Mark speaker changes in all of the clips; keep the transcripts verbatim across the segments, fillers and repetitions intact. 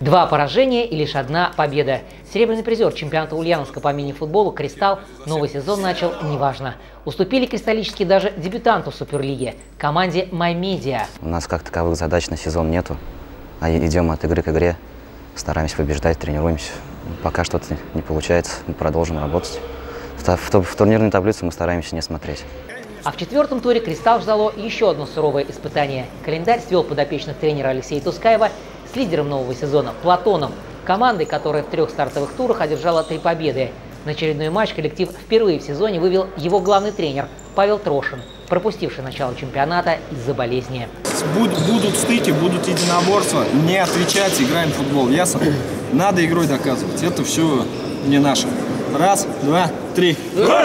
Speaker 1: Два поражения и лишь одна победа. Серебряный призер чемпионата Ульяновска по мини-футболу «Кристалл» новый сезон начал неважно. Уступили кристаллически даже дебютанту Суперлиги – команде «Маймедиа».
Speaker 2: У нас как таковых задач на сезон нету, а идем от игры к игре, стараемся побеждать, тренируемся. Пока что-то не получается, мы продолжим работать. В, в, в турнирной таблице мы стараемся не смотреть.
Speaker 1: А в четвертом туре «Кристалл» ждало еще одно суровое испытание. Календарь свел подопечных тренера Алексея Тускаева с лидером нового сезона – Платоном, командой, которая в трех стартовых турах одержала три победы. На очередной матч коллектив впервые в сезоне вывел его главный тренер Павел Трошин, пропустивший начало чемпионата из-за болезни.
Speaker 3: Будут, будут стыки, будут единоборства, не отвечать, играем в футбол, ясно? Надо игрой доказывать, это все не наше. Раз, два, три.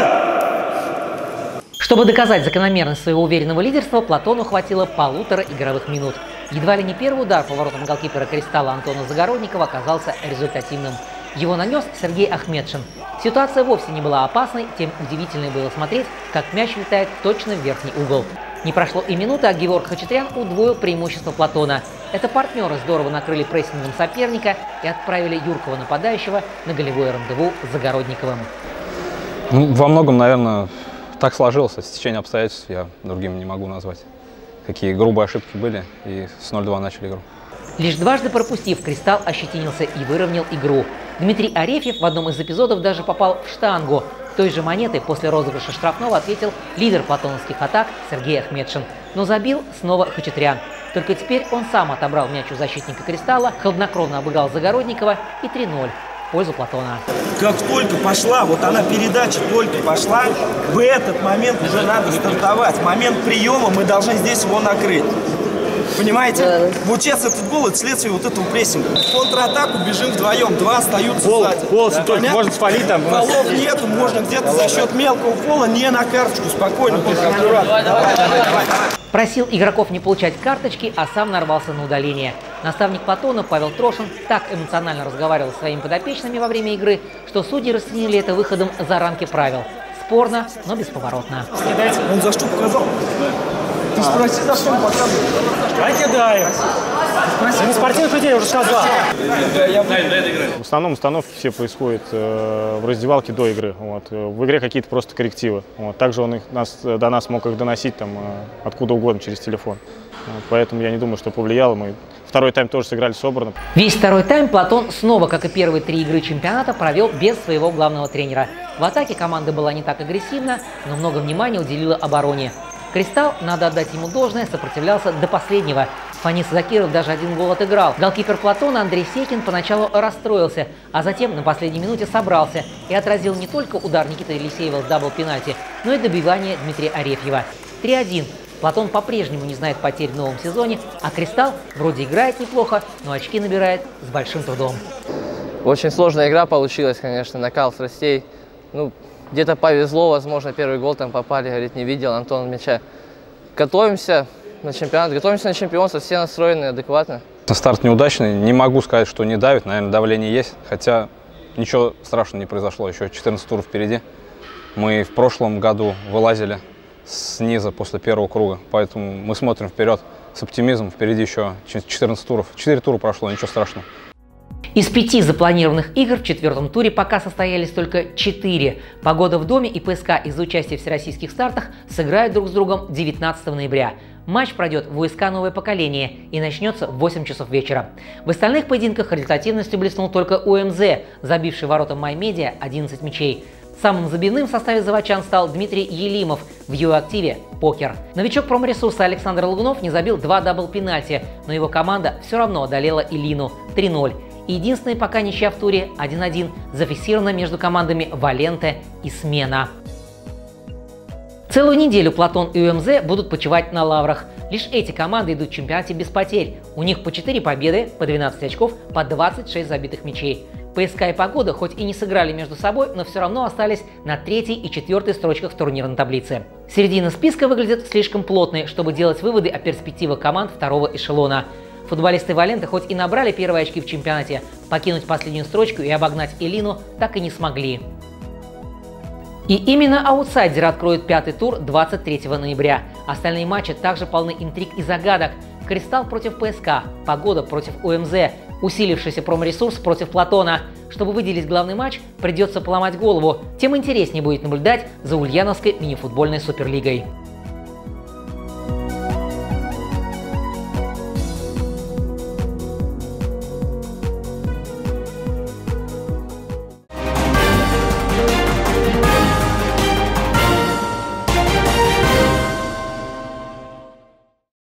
Speaker 1: Чтобы доказать закономерность своего уверенного лидерства, Платону хватило полутора игровых минут. Едва ли не первый удар по воротам голкипера «Кристалла» Антона Загородникова оказался результативным. Его нанес Сергей Ахметшин. Ситуация вовсе не была опасной, тем удивительнее было смотреть, как мяч летает точно в верхний угол. Не прошло и минуты, а Геворг Хачатрян удвоил преимущество Платона. Это партнеры здорово накрыли прессингом соперника и отправили юркого нападающего на голевое рандеву с Загородниковым.
Speaker 4: Ну, во многом, наверное, так сложилось, стечение обстоятельств я другим не могу назвать. Какие грубые ошибки были, и с ноль-два начали игру.
Speaker 1: Лишь дважды пропустив, «Кристалл» ощетинился и выровнял игру. Дмитрий Арефьев в одном из эпизодов даже попал в штангу. Той же монетой после розыгрыша штрафного ответил лидер платоновских атак Сергей Ахметшин. Но забил снова Хачатрян. Только теперь он сам отобрал мяч у защитника «Кристалла», хладнокровно обыграл Загородникова и три ноль в пользу Платона.
Speaker 3: Как только пошла, вот она передача только пошла, в этот момент уже надо стартовать. В момент приема мы должны здесь его накрыть. Понимаете? Да. Вот сейчас этот гол – это следствие вот этого прессинга. В контратаку бежим вдвоем, два остаются
Speaker 5: Пол,
Speaker 3: сзади.
Speaker 5: Пол,
Speaker 3: Да,
Speaker 5: только можно спалить там.
Speaker 3: Голов нету, можно где-то за счет мелкого пола, не на карточку, спокойно, только аккуратно. Давай, давай, давай, давай.
Speaker 1: Просил игроков не получать карточки, а сам нарвался на удаление. Наставник Платона Павел Трошин так эмоционально разговаривал со своими подопечными во время игры, что судьи расценили это выходом за рамки правил. Спорно, но бесповоротно.
Speaker 3: Он за что показал? Ты спроси, за что он показывает.
Speaker 5: Дай кидаем. На спортивных людей уже сказал.
Speaker 6: В основном установки все происходят э, в раздевалке до игры. Вот. В игре какие-то просто коррективы. Вот. Также он их, нас, до нас мог их доносить там, э, откуда угодно через телефон. Вот. Поэтому я не думаю, что повлияло. Мы второй тайм тоже сыграли собрано.
Speaker 1: Весь второй тайм Платон снова, как и первые три игры чемпионата, провел без своего главного тренера. В атаке команда была не так агрессивна, но много внимания уделила обороне. «Кристалл», надо отдать ему должное, сопротивлялся до последнего. Фанис Закиров даже один гол отыграл. Голкипер Платона Андрей Секин поначалу расстроился, а затем на последней минуте собрался и отразил не только удар Никиты Елисеева с дабл-пенальти, но и добивание Дмитрия Арефьева. три один. Платон по-прежнему не знает потерь в новом сезоне, а «Кристалл» вроде играет неплохо, но очки набирает с большим трудом.
Speaker 7: Очень сложная игра получилась, конечно, накал страстей. Ну, где-то повезло, возможно, первый гол там попали, говорит, не видел Антон мяча. Готовимся на чемпионат, готовимся на чемпионство, все настроены адекватно.
Speaker 4: Старт неудачный, не могу сказать, что не давит, наверное, давление есть, хотя ничего страшного не произошло, еще четырнадцать туров впереди. Мы в прошлом году вылазили снизу после первого круга, поэтому мы смотрим вперед с оптимизмом, впереди еще четырнадцать туров, четыре тура прошло, ничего страшного.
Speaker 1: Из пяти запланированных игр в четвертом туре пока состоялись только четыре. «Погода в доме» и ПСК из-за участия в всероссийских стартах сыграют друг с другом девятнадцатого ноября. Матч пройдет в ВСК «Новое поколение» и начнется в восемь часов вечера. В остальных поединках результативностью блеснул только УМЗ, забивший воротам Маймедиа одиннадцать мячей. Самым забивным в составе заводчан стал Дмитрий Елимов в его активе «Покер». Новичок промресурса Александр Лагунов не забил два дабл-пенальти, но его команда все равно одолела Илину три ноль. Единственная пока ничья в туре один один зафиксирована между командами «Валенте» и «Смена». Целую неделю Платон и УМЗ будут почивать на лаврах. Лишь эти команды идут в чемпионате без потерь. У них по четыре победы, по двенадцать очков, по двадцать шесть забитых мячей. ПСК и «Погода» хоть и не сыграли между собой, но все равно остались на третьей и четвертой строчках турнирной таблицы. Середина списка выглядит слишком плотной, чтобы делать выводы о перспективах команд второго эшелона. Футболисты «Валенты» хоть и набрали первые очки в чемпионате, покинуть последнюю строчку и обогнать Илину так и не смогли. И именно аутсайдеры откроют пятый тур двадцать третьего ноября. Остальные матчи также полны интриг и загадок. «Кристалл» против ПСК, «Погода» против УМЗ, Усилившийся промо-ресурс против Платона. Чтобы выделить главный матч, придется поломать голову. Тем интереснее будет наблюдать за ульяновской мини-футбольной суперлигой.